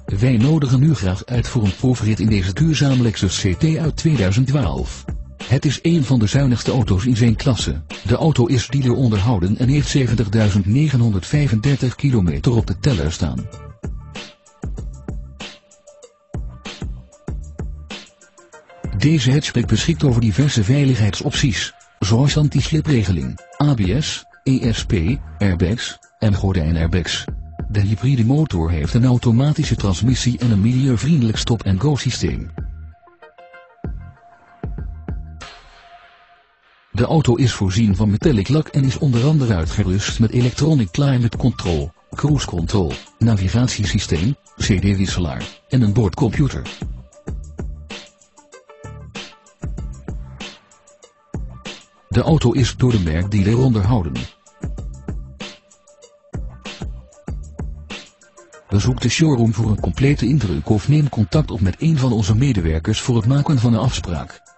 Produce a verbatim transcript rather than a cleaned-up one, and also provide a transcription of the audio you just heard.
Wij nodigen u graag uit voor een proefrit in deze duurzame Lexus C T uit tweeduizend twaalf. Het is een van de zuinigste auto's in zijn klasse. De auto is dealer onderhouden en heeft zeventigduizend negenhonderdvijfendertig kilometer op de teller staan. Deze hatchback beschikt over diverse veiligheidsopties, zoals anti-slipregeling, A B S, E S P, airbags en gordijnairbags. De hybride motor heeft een automatische transmissie en een milieuvriendelijk stop-and-go systeem. De auto is voorzien van metallic lak en is onder andere uitgerust met electronic climate control, cruise control, navigatiesysteem, C D-wisselaar en een boordcomputer. De auto is door de merkdealer onderhouden. Bezoek de showroom voor een complete indruk of neem contact op met een van onze medewerkers voor het maken van een afspraak.